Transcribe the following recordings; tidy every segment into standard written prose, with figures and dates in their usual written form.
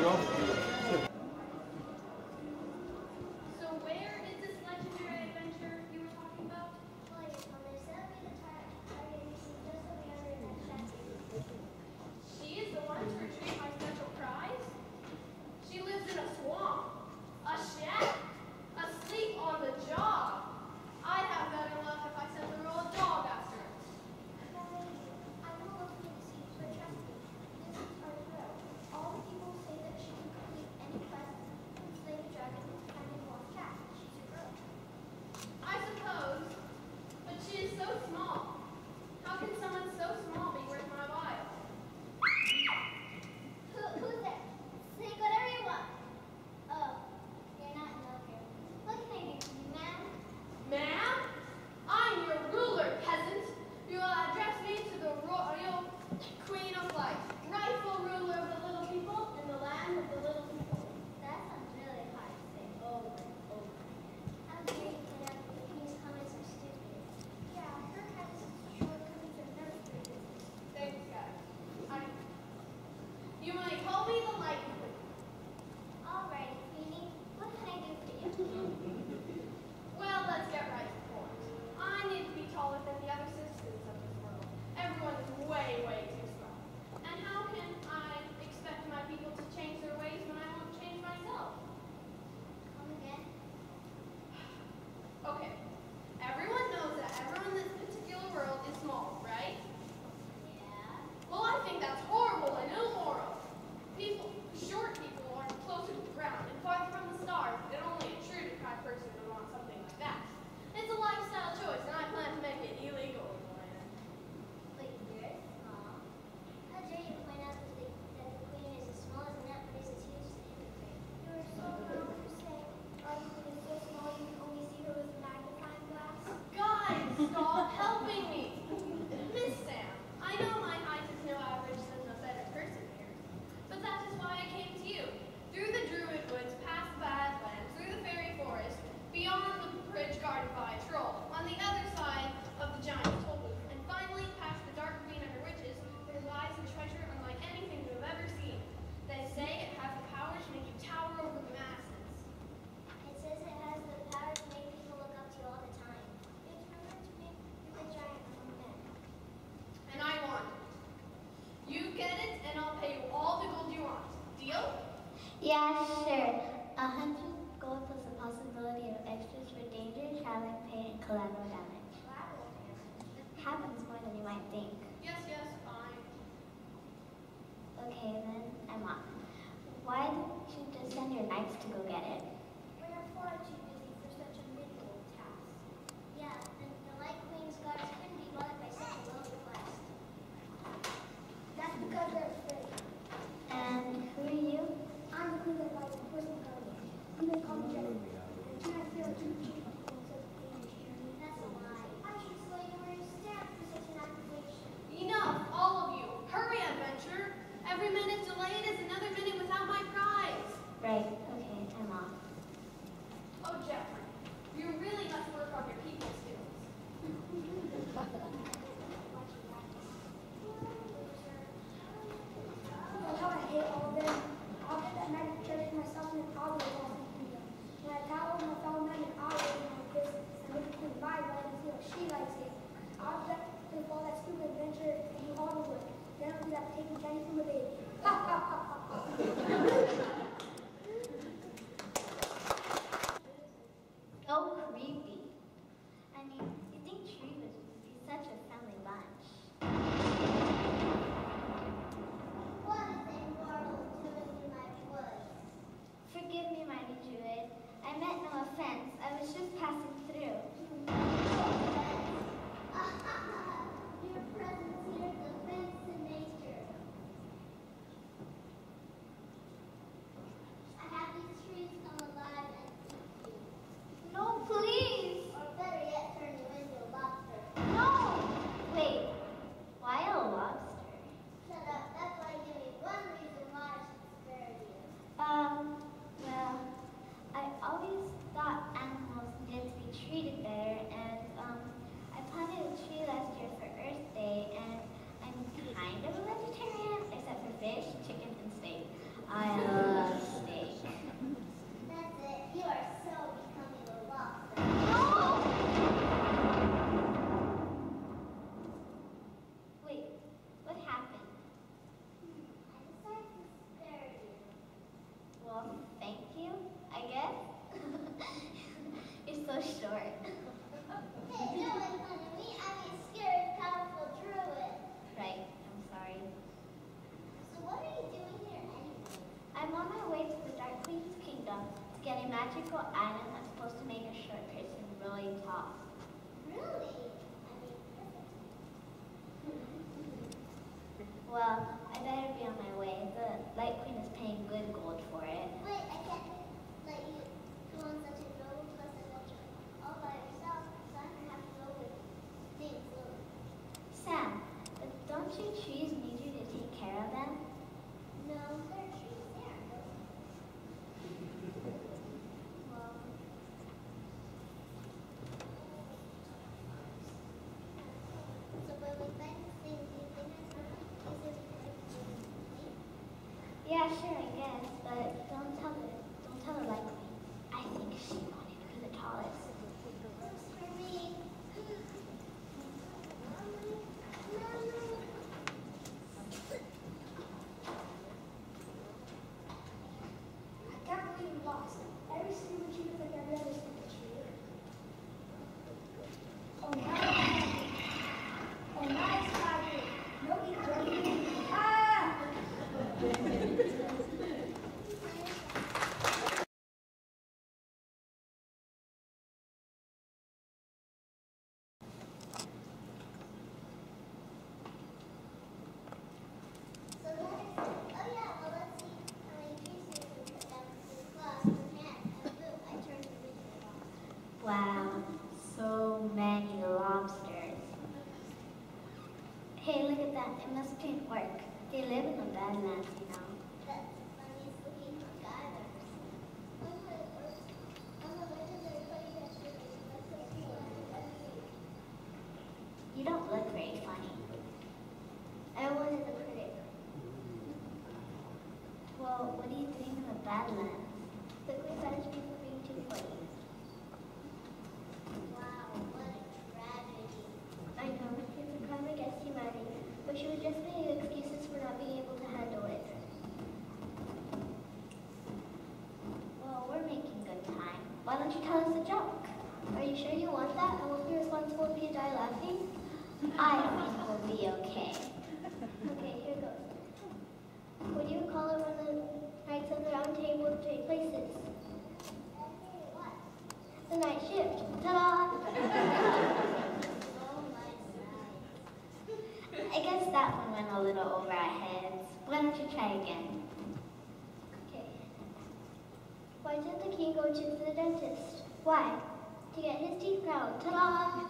So where is this legendary adventure you were talking about? She is the one to retrieve my special prize? She lives in a swamp, a shack, asleep on the job. I'd have better luck if I sent the roll a dog after it. All the people say that she can complete any quest and slay the dragon and find a lost cat. She's a girl. I suppose, but she is so small. How can someone so small be worth my while? Who's there? Say whatever you want. Oh, you're not in love here. What can I do for you, ma'am? Ma'am, I'm your ruler, peasant. You will address me to the royal queen of life, rightful ruler of the little people in the land of the little people. That sounds really hard to say over and over again. How dare you point out that the queen's comments are stupid? Yeah, her has shortcomings and nerve breakers. Thanks, guys. You may call me the light queen. Alright, Queenie, what can I do for you? Well, let's get right to the point. I need to be taller than the other citizens of this world. Everyone is way, way too small. And how can I expect my people to change their ways when I won't change myself? Come again? Okay, everyone knows that everyone in this particular world is small, right? Yeah. Well, I think that's horrible and immoral. Short people are closer to the ground and farther from the stars, and only a true deprived person would want something like that. It's a lifestyle choice, and I plan to make it illegal in the land. But you're small. How dare you point out that the queen is as small as a gnat, but is as huge as a hypocrite? You are so wrong for saying our queen is so small you can only see her with a magnifying glass. Guys, stop helping me! Miss Sam, I know my height is no average since no better person here, but that is why I came to you. Through the druid woods, past the badlands, through the fairy forest, beyond the bridge guarded by a troll, on the other side of the giant toll booth, and finally past the dark ravine under witches, where lies a treasure unlike anything you have ever seen. They say it has the power to make you tower over the masses. It says it has the power to make people look up to you all the time. It's rumored to make you the giant among men. And I want it. You get it, and I'll pay you all the gold you want. Deal? Yeah, sure. 100 gold plus the possibility of extras for danger, traveling, pain, and collateral damage. Collateral damage? It happens more than you might think. Yes, fine. Okay, then I'm off. Why didn't you just send your knights to go get it? We are far too busy for such a menial task. Yeah, and the Light Queen's guards couldn't be bothered by such a low request. That's because they're afraid. And who are you? I'm the Queen of Light and personal guardian. You may call me Jennifer. And can I feel too cheap on such a dangerous journey? That's a lie. I should slay you or stand for such an accusation. Enough, all of you. Hurry, adventurer. Every minute delayed is another minute without my prize. Right, okay, I'm off. Oh, Jeffrey, you really must work on your people skills. That's how I hate all of them. I'll get that magic treasure myself and I'll be the kingdom. When I tell all my fellow men and I'll do my business and make the queen buy right and see if she likes it. I'll let them all that stupid adventure and do all the work. Then I'll do that taking candy from a baby. Ha ha ha ha. So creepy. I mean, you'd think Tree would be such a friendly bunch. What is immortal doing in my woods? Forgive me, mighty druid. I meant no offense. I was just passing through. Your presence here is offense to nature. magical item that's supposed to make a short person really tall. Really? I mean, perfect. Well, I better be on my way. The Light Queen is paying good gold for it. Wait, I can't let you go on such a roller coaster adventure all by yourself, so I'm gonna have to go with things. Sam, but don't your trees need you to take care of them? No, they're trees. They aren't really. Well, so when we find this thing, do you think it's not easier to play? Yeah, sure, I guess, but don't tell her Light Queen. I think she wanted to be the tallest. Works for me. I can't believe we lost. Every stupid tree is like every other stupid tree. Oh, nice. Oh, nice, Tiger. No eat jerky. Ah! So oh yeah, well let's see how many trees we can put down with claws and hands. And boom, I turned the wizard off. Wow, so many lobsters. Hey, look at that. It must be an orc. They live in the Badlands, you know. That's the funniest looking orc I've ever seen. You don't look very funny. I wanted the critic. Well, what do you think of the Badlands? The Queen banished me for being too funny. Wow, what a tragedy. I know, it's a crime against humanity, but she was just making excuses for not being able to handle it. Well, we're making good time. Why don't you tell us a joke? Are you sure you want that? I won't be responsible if you die laughing. I think we'll be okay. Okay, here goes. What do you call it when the Knights of the Round Table trade places? The night shift. Ta-da! I guess that one went a little over our heads. Why don't you try again? Okay. Why did the king go to the dentist? Why? To get his teeth ground. Ta-da!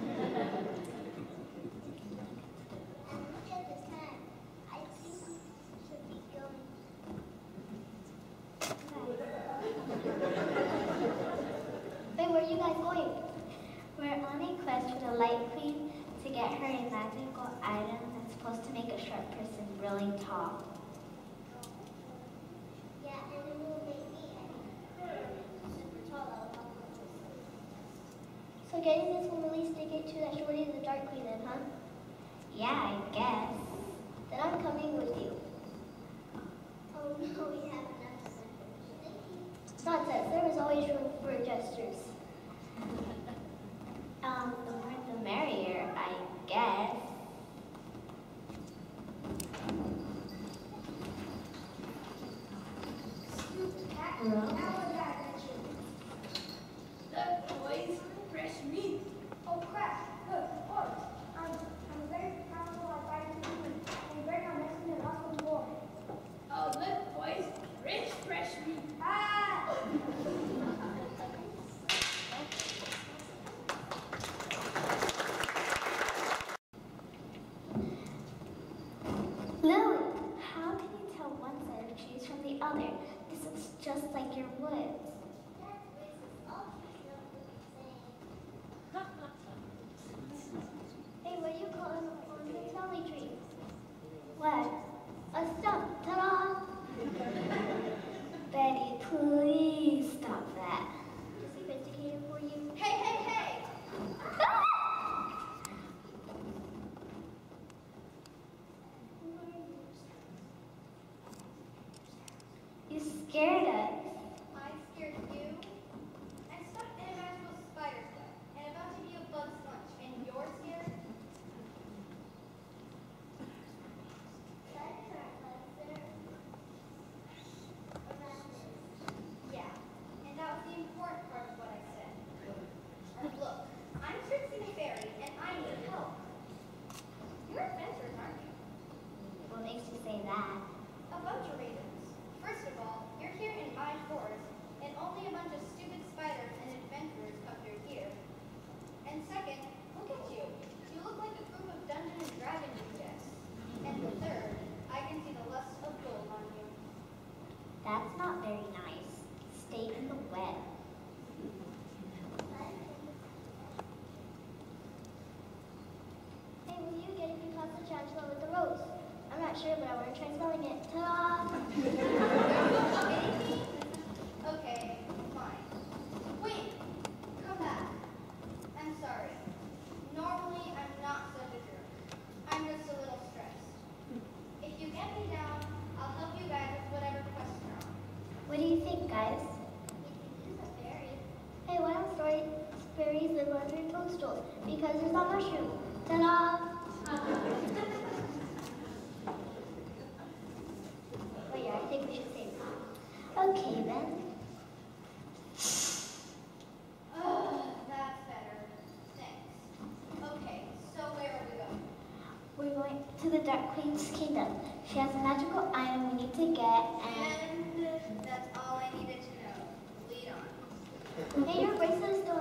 Wait, where are you guys going? We're on a quest for the Light Queen to get her a magical item that's supposed to make a short person really tall. Yeah, and it will make me super tall. So getting this will really stick it to that shorty the Dark Queen then, huh? Yeah, I guess. Then I'm coming with you. Oh no, we have enough centers. Nonsense, there is always room for gestures. The more the merrier, I guess. Stupid cat. Hello? Now what did I mention? Look, boys, fresh meat. Oh crap! Look, horse. I'm a very powerful fighting human. I'm very Mexican and awesome war. Oh, look, boys, rich fresh meat. Ah! Lily, how can you tell one set of trees from the other? This looks just like your woods. Hey, what do you call an ornamental tree? What? A stump. Ta-da! Betty, please stop that. Too sophisticated for you? Hey, hey, hey! You scared us. I scared you. I'm stuck in a magical spider's web and about to be a bug's lunch, and you're scared? Yeah, and that was the important And second, look at you. You look like a group of Dungeons and Dragons guests. And the third, I can see the lust of gold on you. That's not very nice. Stay in the web. Hey, will you get a few cups of tarantula with the rose? I'm not sure, but I want to try smelling it. Ta-da! Anything? Okay, fine. Wait, come back. I'm sorry. Normally, I'm not such a jerk. I'm just a little stressed. If you get me down, I'll help you guys with whatever quests are on. What do you think, guys? We can use a berry. Hey, why don't berries live under toadstools? Because there's not mushroom. Ta-da! Wait, I think we should say that. Okay, then. Oh, that's better. Thanks. Okay, so where are we going? We're going to the Dark Queen's kingdom. She has a magical item we need to get, And that's all I needed to know. Lead on. Hey, your bracelet is still